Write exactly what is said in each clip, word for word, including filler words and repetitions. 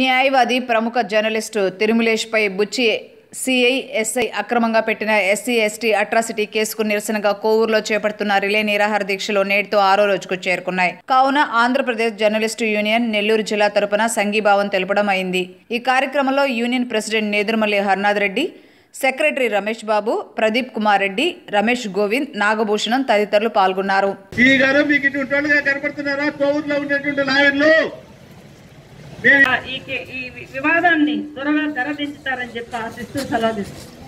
న్యాయవాది ప్రముఖ జర్నలిస్టు తిరుమలేష్పై బుచ్చి సిఐ ఎస్ఐ అక్రమంగా పెట్టిన ఎస్సీ ఎస్టీ అట్రాసిటీ కేసుకు నిరసనగా కోవూరులో చేపడుతున్న రిలే నిరాహార దీక్షలు నేటితో ఆరో రోజుకు చేరుకున్నాయి. కావున ఆంధ్రప్రదేశ్ జర్నలిస్టు యూనియన్ నెల్లూరు జిల్లా తరపున సంఘీభావం తెలపడం అయింది. ఈ కార్యక్రమంలో union president Nedurumalli Harnath Reddy, secretary Ramesh Babu, Pradeep Kumar Reddy, Ramesh Govind, Nagabhushanam తదితరులు పాల్గొన్నారు. ఈ వివాదాన్ని త్వరగా తెరదించుతారని చెప్పి ఆశిస్తూ సెలవు.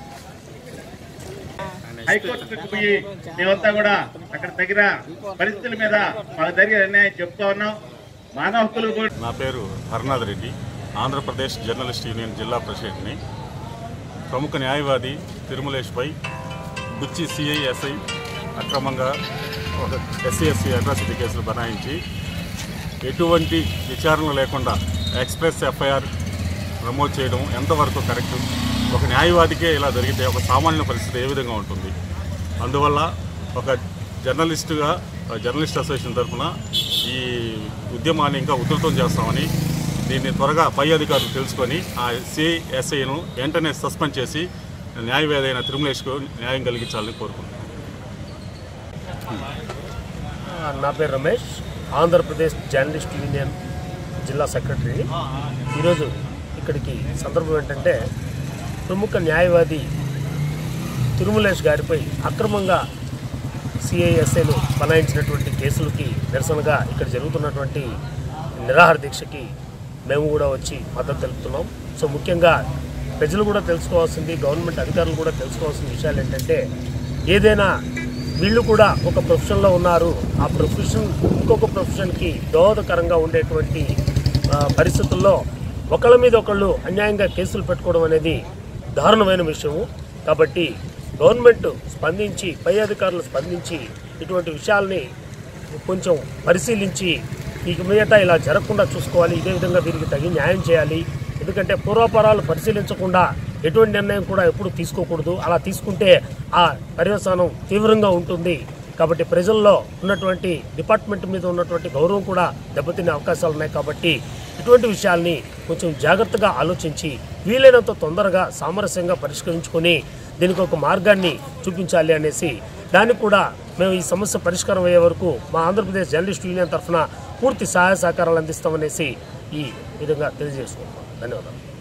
హైకోర్టుకు పోయి మేమంతా కూడా అక్కడ తగిన పరిస్థితుల మీద మాకు జరిగే నిర్ణయం చెప్తా ఉన్నాం. మానవ హక్కులు కూడా. నా పేరు హర్నాథ్ రెడ్డి, ఆంధ్రప్రదేశ్ జర్నలిస్ట్ యూనియన్ జిల్లా ప్రెసిడెంట్ని. ప్రముఖ న్యాయవాది తిరుమలేష్పై బుచ్చి సిఐ ఎస్ఐ అక్రమంగా ఒక ఎస్సీ ఎస్సీ అట్రాసిటీ కేసులు బనాయించి ఎటువంటి విచారణ లేకుండా ఎక్స్ప్రెస్ ఎఫ్ఐఆర్ నమోదు చేయడం ఎంతవరకు కరెక్ట్? ఒక న్యాయవాదికే ఇలా జరిగితే ఒక సామాన్య పరిస్థితి ఏ విధంగా ఉంటుంది? అందువల్ల ఒక జర్నలిస్టుగా జర్నలిస్ట్ అసోసియేషన్ తరఫున ఈ ఉద్యమాన్ని ఇంకా ఉధృతం చేస్తామని, దీన్ని త్వరగా పై అధికారులు తెలుసుకొని ఆ సిఐ ఎస్ఐను వెంటనే సస్పెండ్ చేసి న్యాయవాది అయిన తిరుమలేష్కు న్యాయం కలిగించాలని కోరుకుంటున్నాను. నా పేరు రమేష్, ఆంధ్రప్రదేశ్ జర్నలిస్ట్ యూనియన్ జిల్లా సెక్రటరీ. ఈరోజు ఇక్కడికి సందర్భం ఏంటంటే, ప్రముఖ న్యాయవాది తిరుమలేష్ గారిపై అక్రమంగా సిఐఎస్ఐలు బనాయించినటువంటి కేసులకి నిరసనగా ఇక్కడ జరుగుతున్నటువంటి నిరాహార దీక్షకి మేము కూడా వచ్చి మద్దతు తెలుపుతున్నాం. సో ముఖ్యంగా ప్రజలు కూడా తెలుసుకోవాల్సింది, గవర్నమెంట్ అధికారులు కూడా తెలుసుకోవాల్సిన విషయాలు ఏంటంటే, ఏదైనా వీళ్ళు కూడా ఒక ప్రొఫెషన్లో ఉన్నారు, ఆ ప్రొఫెషన్ ఇంకొక ప్రొఫెషన్కి దోహదకరంగా ఉండేటువంటి పరిస్థితుల్లో ఒకళ్ళ మీద ఒకళ్ళు అన్యాయంగా కేసులు పెట్టుకోవడం అనేది దారుణమైన విషయము. కాబట్టి గవర్నమెంట్ స్పందించి, పై అధికారులు స్పందించి ఇటువంటి విషయాల్ని కొంచెం పరిశీలించి ఇక మీదట ఇలా జరగకుండా చూసుకోవాలి. ఇదే విధంగా వీరికి తగిన న్యాయం చేయాలి. ఎందుకంటే పూర్వాపరాలు పరిశీలించకుండా ఎటువంటి నిర్ణయం కూడా ఎప్పుడు తీసుకోకూడదు. అలా తీసుకుంటే ఆ పర్యవసానం తీవ్రంగా ఉంటుంది. కాబట్టి ప్రజల్లో ఉన్నటువంటి డిపార్ట్మెంట్ మీద ఉన్నటువంటి గౌరవం కూడా దెబ్బతినే అవకాశాలు ఉన్నాయి. కాబట్టి ఇటువంటి విషయాల్ని కొంచెం జాగ్రత్తగా ఆలోచించి వీలైనంత తొందరగా సామరస్యంగా పరిష్కరించుకొని దీనికి ఒక మార్గాన్ని చూపించాలి అనేసి, దానికి కూడా మేము ఈ సమస్య పరిష్కారం అయ్యే వరకు మా ఆంధ్రప్రదేశ్ జర్నలిస్ట్ యూనియన్ తరఫున పూర్తి సహాయ సహకారాలు అందిస్తామనేసి ఈ విధంగా తెలియజేసుకుంటున్నాం. ధన్యవాదాలు.